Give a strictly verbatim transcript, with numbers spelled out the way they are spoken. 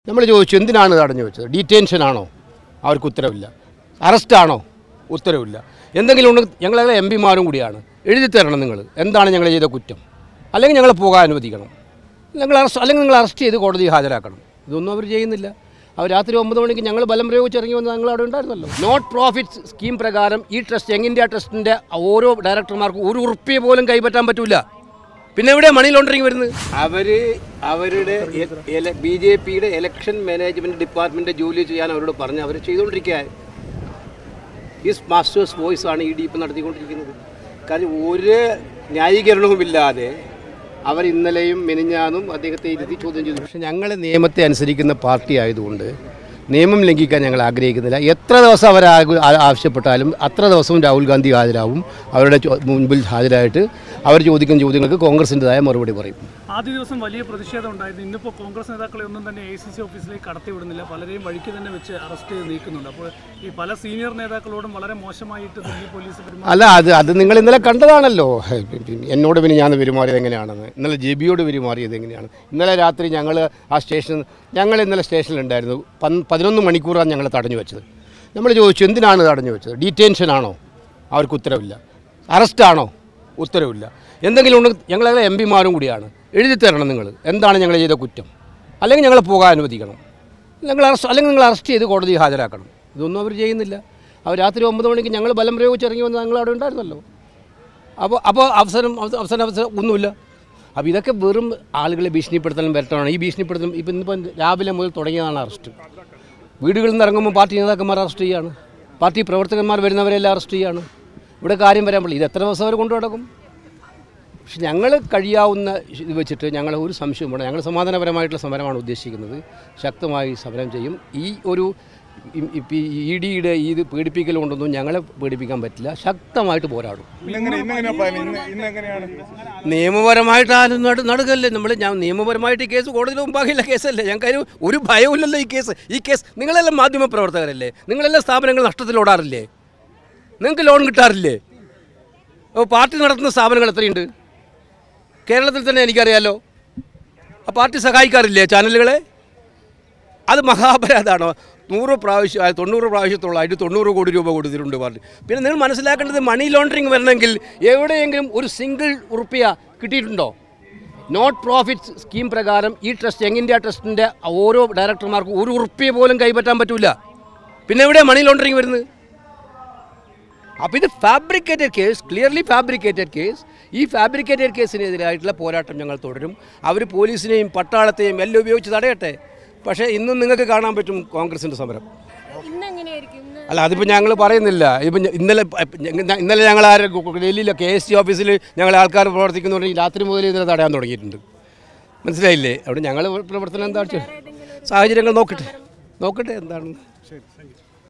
നമ്മൾ ചോദിച്ചു എന്തിനാണ് തടഞ്ഞു വെച്ചത്? ഡീറ്റെൻഷനാണോ? അവർക്ക് ഉത്തരവില്ല. അറസ്റ്റാണോ? ഉത്തരവില്ല. എന്തെങ്കിലും ഉണ്ട്? ഞങ്ങളെ എം പിമാരും കൂടിയാണ്. എഴുതി തരണം നിങ്ങൾ എന്താണ് ഞങ്ങൾ ചെയ്ത കുറ്റം, അല്ലെങ്കിൽ ഞങ്ങളെ പോകാൻ അനുവദിക്കണം, ഞങ്ങൾ അറസ്റ്റ് അല്ലെങ്കിൽ നിങ്ങൾ അറസ്റ്റ് ചെയ്ത് കോടതിയിൽ ഹാജരാക്കണം. ഇതൊന്നും അവർ ചെയ്യുന്നില്ല. അവർ രാത്രി ഒമ്പത് മണിക്ക് ഞങ്ങൾ ബലം പ്രയോഗിച്ച് ഇറങ്ങി വന്ന് ഞങ്ങൾ അവിടെ ഉണ്ടായിരുന്നല്ലോ. നോട്ട് പ്രോഫിറ്റ് സ്കീം പ്രകാരം ഈ ട്രസ്റ്റ് യങ് ഇന്ത്യ ട്രസ്റ്റിൻ്റെ ഓരോ ഡയറക്ടർമാർക്കും ഒരു ഉറുപ്പിയ പോലും കൈപ്പറ്റാൻ പറ്റില്ല. പിന്നെ എവിടെ മണി ലോണ്ടറിങ് വരുന്നത്? അവർ അവരുടെ ബി ജെ പിയുടെ ഇലക്ഷൻ മാനേജ്മെൻറ്റ് ഡിപ്പാർട്ട്മെൻറ്റ് ജോലി ചെയ്യാൻ അവരോട് പറഞ്ഞ് അവർ ചെയ്തുകൊണ്ടിരിക്കുക. ഹിസ് മാസ്റ്റേഴ്സ് വോയിസ് ആണ് ഇ ഡി ഇപ്പം നടത്തിക്കൊണ്ടിരിക്കുന്നത്. കാര്യം ഒരു ന്യായീകരണവുമില്ലാതെ അവർ ഇന്നലെയും മെനിഞ്ഞാന്നും അദ്ദേഹത്തെ ഇരുത്തി ചോദ്യം ചെയ്തു. പക്ഷേ ഞങ്ങൾ നിയമത്തെ അനുസരിക്കുന്ന പാർട്ടി ആയതുകൊണ്ട് നിയമം ലംഘിക്കാൻ ഞങ്ങൾ ആഗ്രഹിക്കുന്നില്ല. എത്ര ദിവസം അവർ ആവശ്യപ്പെട്ടാലും അത്ര ദിവസവും രാഹുൽ ഗാന്ധി ഹാജരാവും. അവരുടെ മുൻപിൽ ഹാജരായിട്ട് അവർ ചോദിക്കുന്ന ചോദ്യങ്ങൾക്ക് കോൺഗ്രസിൻ്റെതായ മറുപടി പറയും. ആദ്യ ദിവസം വലിയ പ്രതിഷേധം ഉണ്ടായിരുന്നു. ഇന്നിപ്പോൾ കോൺഗ്രസ് നേതാക്കളെ ഒന്നും തന്നെ എ സി സി ഓഫീസിലേക്ക് കടത്തിവിടുന്നില്ല. പലരെയും വഴിക്ക് തന്നെ വെച്ച് അറസ്റ്റ് ചെയ്ത് നീക്കുന്നുണ്ട്. അപ്പോൾ ഈ പല സീനിയർ നേതാക്കളോടും വളരെ മോശമായിട്ട് ദില്ലി പോലീസ് പെരുമാറി. അല്ല, അത് അത് നിങ്ങൾ ഇന്നലെ കണ്ടതാണല്ലോ. എന്നോട് പിന്നെ ഞാൻ പെരുമാറിയത് എങ്ങനെയാണെന്ന്, ഇന്നലെ ജെബിയോട് പെരുമാറിയത് എങ്ങനെയാണ്. ഇന്നലെ രാത്രി ഞങ്ങൾ ആ സ്റ്റേഷൻ ഞങ്ങൾ ഇന്നലെ സ്റ്റേഷനിലുണ്ടായിരുന്നു. പതിനൊന്ന് മണിക്കൂറാണ് ഞങ്ങൾ തടഞ്ഞു വെച്ചത്. നമ്മൾ ചോദിച്ചു എന്തിനാണ് തടഞ്ഞു വെച്ചത്? ഡീറ്റെൻഷനാണോ? അവർക്ക് ഉത്തരവില്ല. അറസ്റ്റാണോ? ഉത്തരവില്ല. എന്തെങ്കിലും ഉണ്ട്? ഞങ്ങളെ എം പിമാരും കൂടിയാണ്. എഴുതി തരണം നിങ്ങൾ എന്താണ് ഞങ്ങൾ ചെയ്ത കുറ്റം, അല്ലെങ്കിൽ ഞങ്ങളെ പോകാൻ അനുവദിക്കണം, ഞങ്ങൾ അറസ്റ്റ് അല്ലെങ്കിൽ നിങ്ങൾ അറസ്റ്റ് ചെയ്ത് കോടതിയിൽ ഹാജരാക്കണം. ഇതൊന്നും അവർ ചെയ്യുന്നില്ല. അവർ രാത്രി ഒമ്പത് മണിക്ക് ഞങ്ങൾ ബലം പ്രയോഗിച്ച് ഇറങ്ങി വന്ന് ഞങ്ങൾ അവിടെ ഉണ്ടായിരുന്നല്ലോ. അപ്പോൾ അപ്പോൾ അവസരം അവസരം അവസരം ഒന്നുമില്ല. അപ്പോൾ ഇതൊക്കെ വെറും ആളുകളെ ഭീഷണിപ്പെടുത്തലും വരട്ടാണ്. ഈ ഭീഷണിപ്പെടുത്തലും ഇപ്പം ഇന്നിപ്പം രാവിലെ മുതൽ തുടങ്ങിയതാണ് അറസ്റ്റ്. വീടുകളിൽ നിന്ന് ഇറങ്ങുമ്പോൾ പാർട്ടി നേതാക്കന്മാർ അറസ്റ്റ് ചെയ്യുകയാണ്, പാർട്ടി പ്രവർത്തകന്മാർ വരുന്നവരെല്ലാം അറസ്റ്റ് ചെയ്യുകയാണ്. ഇവിടെ കാര്യം വരാൻ പറ്റില്ല. ഇത് എത്ര ദിവസം അവർ കൊണ്ടു നടക്കും? പക്ഷെ ഞങ്ങൾ കഴിയാവുന്ന ഇത് വെച്ചിട്ട് ഞങ്ങൾ ഒരു സംശയവും വേണം. ഞങ്ങൾ സമാധാനപരമായിട്ടുള്ള സമരമാണ് ഉദ്ദേശിക്കുന്നത്. ശക്തമായി സമരം ചെയ്യും. ഈ ഒരു ഇ ഡിയുടെ ഈ ഇത് പീഡിപ്പിക്കൽ കൊണ്ടൊന്നും ഞങ്ങളെ പീഡിപ്പിക്കാൻ പറ്റില്ല. ശക്തമായിട്ട് പോരാടും. നിയമപരമായിട്ട് ആരും നടക്കല്ലേ നമ്മൾ. ഞാൻ നിയമപരമായിട്ട് ഈ കേസ് കോടതിയിൽ മുമ്പാകില്ല കേസല്ലേ. ഞങ്ങൾക്ക് ഒരു ഭയമില്ലല്ലോ ഈ കേസ്. ഈ കേസ് നിങ്ങളെല്ലാം മാധ്യമ പ്രവർത്തകരല്ലേ, നിങ്ങളെല്ലാം സ്ഥാപനങ്ങൾ നഷ്ടത്തിലോടാറില്ലേ, നിങ്ങൾക്ക് ലോൺ കിട്ടാറില്ലേ? അപ്പോൾ പാർട്ടി നടത്തുന്ന സ്ഥാപനങ്ങൾ എത്രയുണ്ട് കേരളത്തിൽ തന്നെ? എനിക്കറിയാമല്ലോ. ആ പാർട്ടി സഹായിക്കാറില്ലേ ചാനലുകളെ? അത് മഹാപരാധമാണോ? നൂറ് പ്രാവശ്യം തൊണ്ണൂറ് പ്രാവശ്യത്തോളമായിട്ട് തൊണ്ണൂറ് കോടി രൂപ കൊടുത്തിട്ടുണ്ട് പാർട്ടി. പിന്നെ നിങ്ങൾ മനസ്സിലാക്കേണ്ടത് മണി ലോണ്ടറിങ് വരണമെങ്കിൽ എവിടെയെങ്കിലും ഒരു സിംഗിൾ ഉറുപ്പിയ കിട്ടിയിട്ടുണ്ടോ? നോട്ട് പ്രോഫിറ്റ് സ്കീം പ്രകാരം ഈ ട്രസ്റ്റ് യങ് ഇന്ത്യ ട്രസ്റ്റിൻ്റെ ഓരോ ഡയറക്ടർമാർക്കും ഒരു ഉറുപ്പിയ പോലും കൈപ്പറ്റാൻ പറ്റില്ല. പിന്നെ എവിടെ മണി ലോണ്ടറിങ് വരുന്നത്? അപ്പോൾ ഇത് fabricated case, clearly fabricated case. ഈ ഫാബ്രിക്കേറ്റഡ് കേസിനെതിരായിട്ടുള്ള പോരാട്ടം ഞങ്ങൾ തുടരും. അവർ പോലീസിനെയും പട്ടാളത്തെയും എല്ലാം ഉപയോഗിച്ച് തടയട്ടെ. പക്ഷേ ഇന്നും നിങ്ങൾക്ക് കാണാൻ പറ്റും കോൺഗ്രസിൻ്റെ സമരം. അല്ല, അതിപ്പോൾ ഞങ്ങൾ പറയുന്നില്ല. ഇപ്പം ഇന്നലെ ഇന്നലെ ഞങ്ങൾ ആര് ഡൽഹിയിലെ കെ എസ് സി ഓഫീസിൽ ഞങ്ങൾ ആൾക്കാർ പ്രവർത്തിക്കുന്നുണ്ടെങ്കിൽ രാത്രി മുതൽ ഇതിനെ തടയാൻ തുടങ്ങിയിട്ടുണ്ട്. മനസ്സിലായില്ലേ? അവിടെ ഞങ്ങൾ പ്രവർത്തനം എന്താ സാഹചര്യങ്ങൾ നോക്കട്ടെ നോക്കട്ടെ എന്താണെന്ന്.